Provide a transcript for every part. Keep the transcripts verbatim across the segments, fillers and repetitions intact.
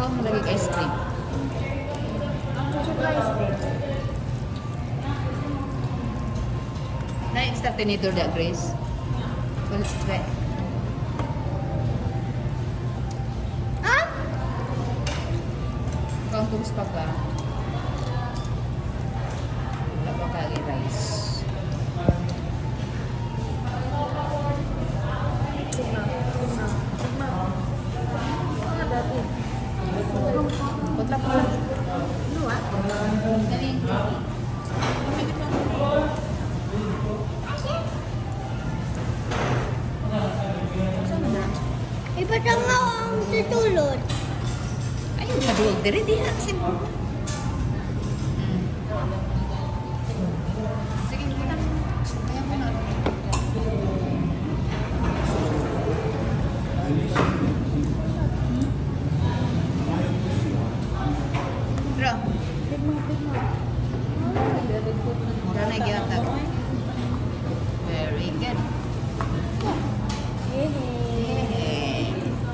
Ikaw mo lagi ice cream. Chocolate ice cream. Na-extra tinidor da, Grace. Well, try. Ah? Ikaw ang pa ka. Wala pa kagi rice. Putla pula. Dua? Galing. Ipatangaw ang tutulod. Ayun, madulog diri di na kasi mo. Sige, hindi na. Kaya mo na. Bro. Dana gyatag. Very good. Hehe.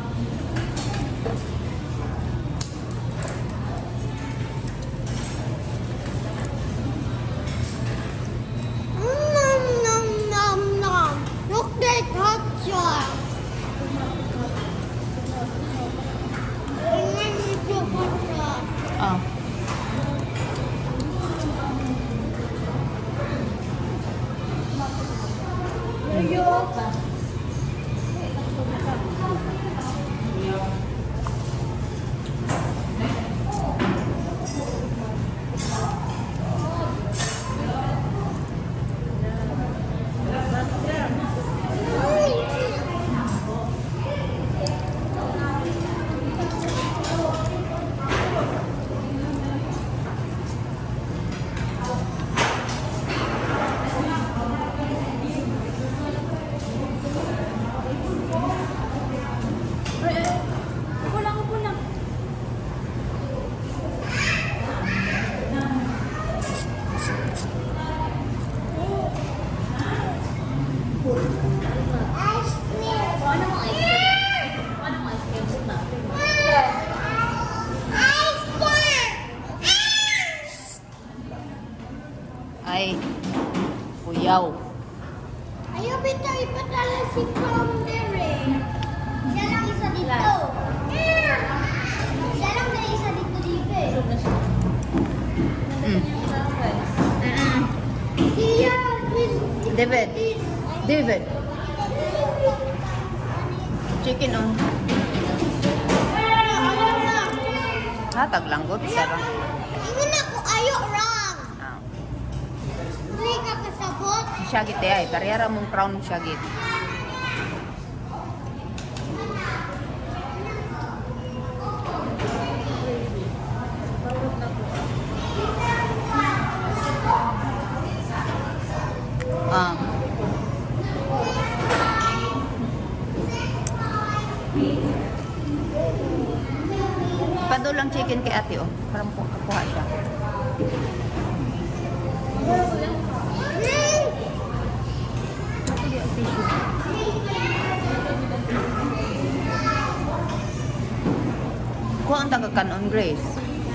Nom nom nom nom. Look at hot shot. Tingnan ito hot shot. Oh. Ayok. Ay, kuyaw. Ayaw bitaw ipadala si Prom Dere. Siya lang isa dito. Siya lang na isa dito dito. Mm. Mm-mm. Siya, David. David. Chicken on. Hatag lang god sarang. ingon ako ayo rang. Ah. Dili ka kasabot. Syagit ay kariyara mong crown syagit. Ah. Pado lang chicken kay ate oh. Parang po kakuha siya. Kuha ang taga-kanon, Grace.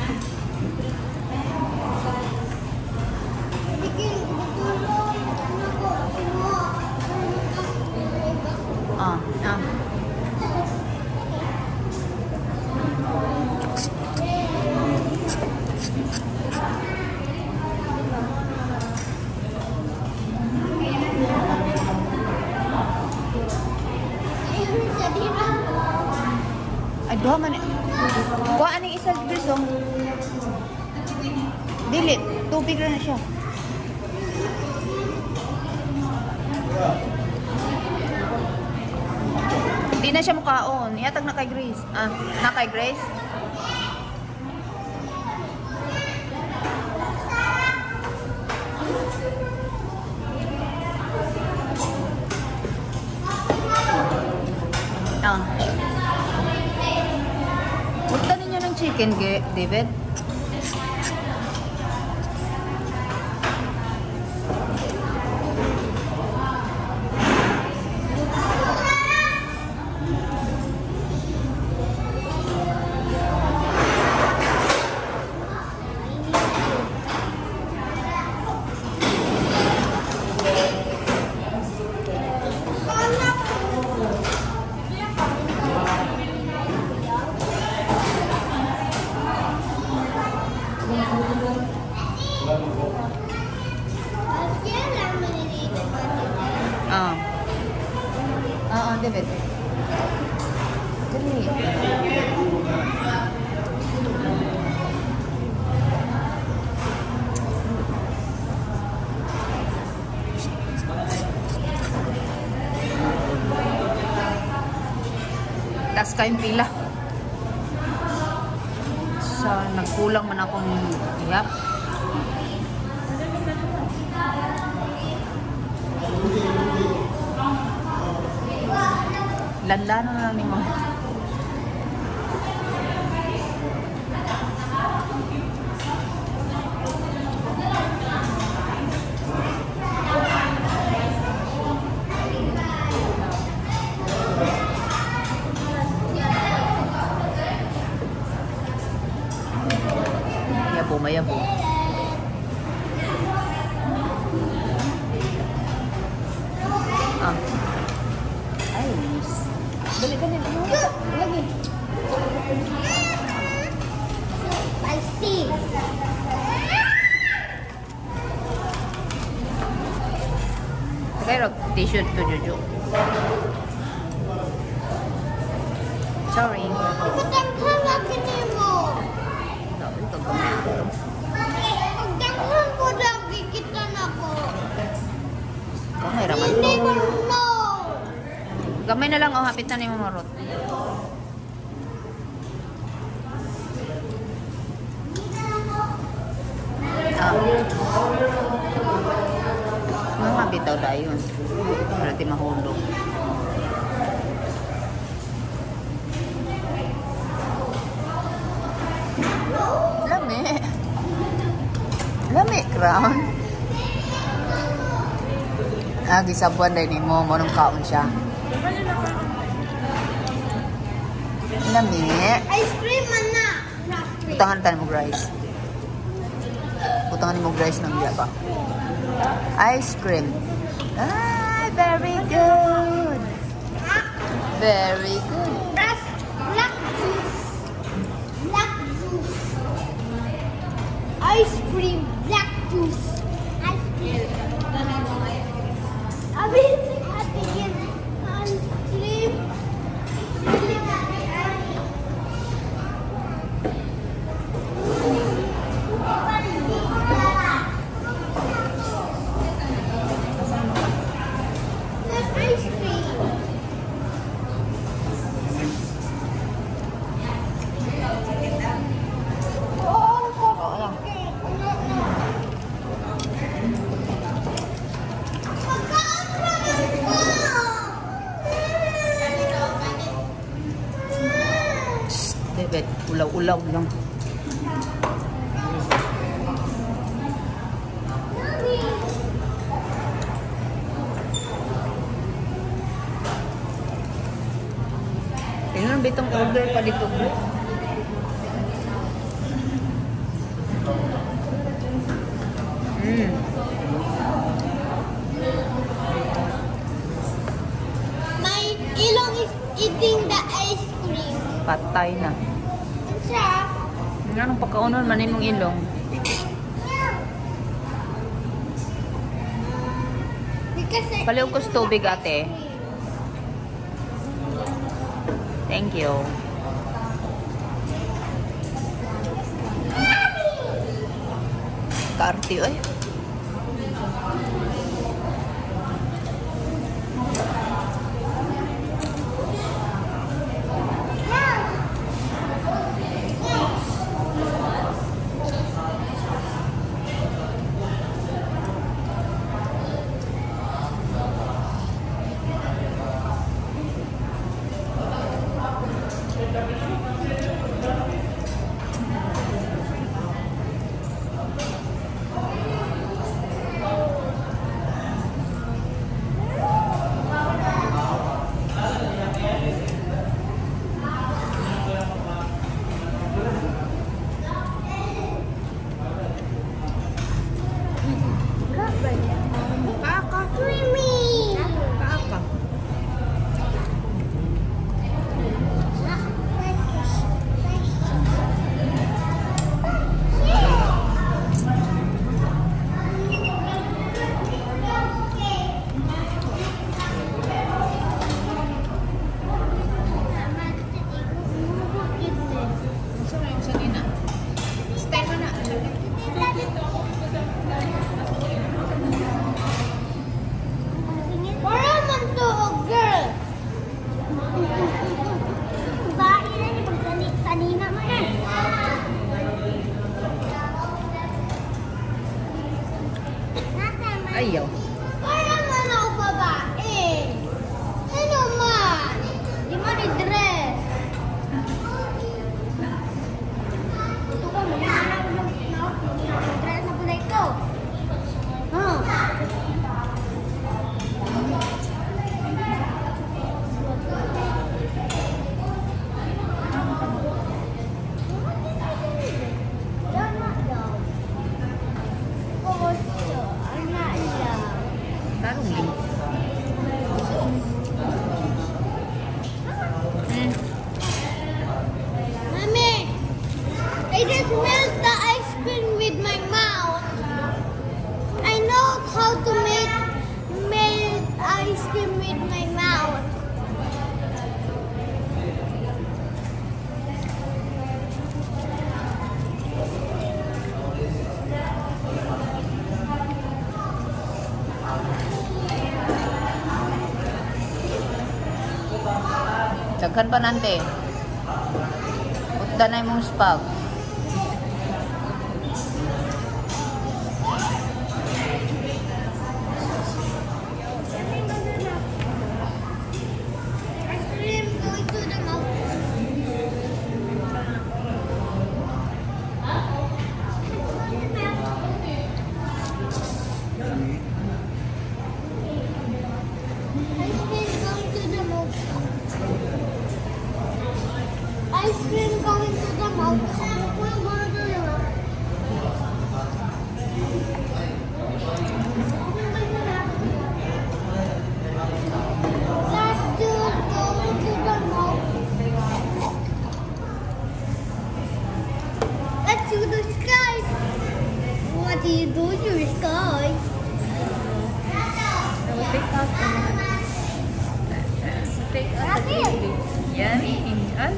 Ah, ah. Ay, duha man eh. Kuha aning isa Grace oh. Dili, tubig na siya. Hindi na siya mukaon. Ihatag na kay Grace. Ah, na kay Grace. Ah. Punta ninyo ng chicken, David. David. Dali. Tas kayong pila. So, nagkulang man akong iyap. Landano na lang ni mo. Mayabo, mayabo. Ah. Ay, miss. Balik ka nila. Lagi. I see. Kaya t-shirt to Jojo. Sorry. Pagdaghan lagi nimo. Sorry, ito gamay ko. Pagdaghan ko lagi kita na ko. Gamay raman You to. never know. Gamay na lang, oh, hapit na ni mo marot. Ah. Mga hapit daw dayon. Berarti mahulog. Lami. Lami, crown. Ah, gisabuan dahil ni mo. Manong kaon siya. Lami. Ice cream man na. Putangan tayo mo, Grace. Putangan mo, Grace, ng iya pa. Ice cream. Ah, very good. Very good. Black, black juice. Black juice. Ice cream, black juice. Ice cream. Amazing happy again. Ice cream. That's ice cream. David, ulaw-ulaw lang. Tingnan bitong order pa dito, bro. Mm. My ilong is eating the ice cream. Patay na. Siya. Anong pagkaunon man imong ilong? Because I Paliw ko sa tubig, ate. Thank you. Kaarti, oy. Ayaw. Para man ako babae. Ano man? Di mo ni-dress. Ito ko, muli na lang mag-dress na pala ito. Huh? Tarong link. Mommy, I just melt the ice cream with my mouth. I know how to make melt ice cream with my mouth. Daghan pa nante. Utda na imong spag. Ice cream going to the mouth. Ice cream going to the mouth. Ice cream going to the mouth. Let's do going to the mouth. Let's do the sky. What do you do to the sky? I will take out take out the baby. Yummy.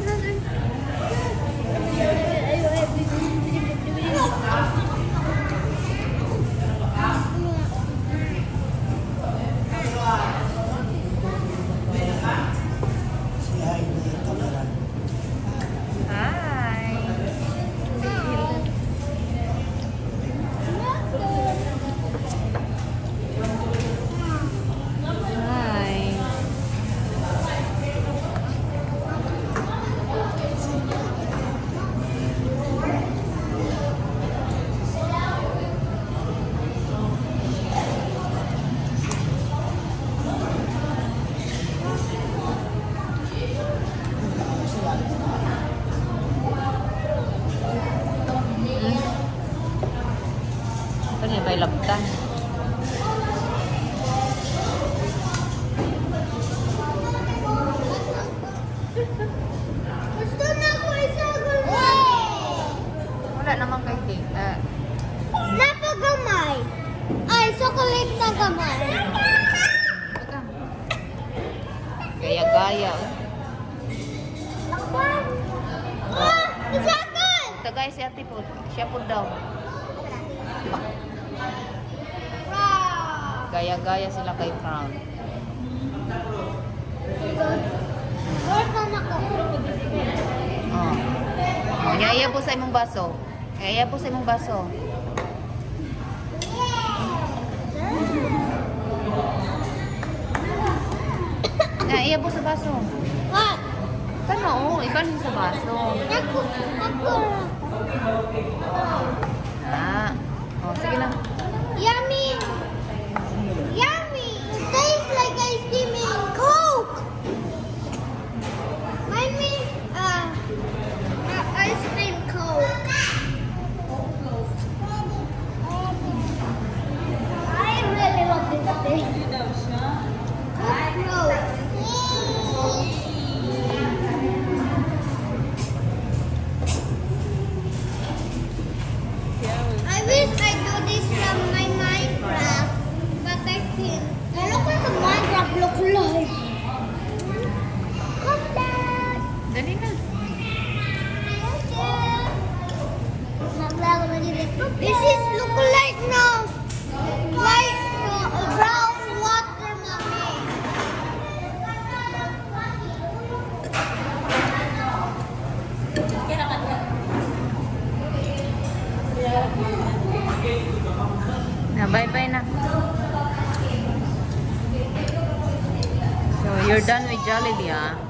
Hi. Hi. Ano yung may labtan? Gusto na ko isa Wala naman kay cake. Ah, Napagamay. Ay, chocolate na gamay. Teka. Gaya-gaya. Ah, isakal! Tagay si ate po. Siya po daw. Wow! Gaya-gaya sila kay Crown. Work na ko. Oh. Oh, nyaya po sa imong baso. Nyaya po sa imong baso. Nyaya po sa baso. What? Kano, oh, ibalhin sa baso. Ako, ako. Ah. Oh, sige na. Yummy! Yummy! It tastes like ice cream and Coke! Mommy, uh, uh, ice cream Coke. I really love this thing. Coke Coke. I wish I do this stuff na. Bye-bye na. So, you're done with Jollibee, ah?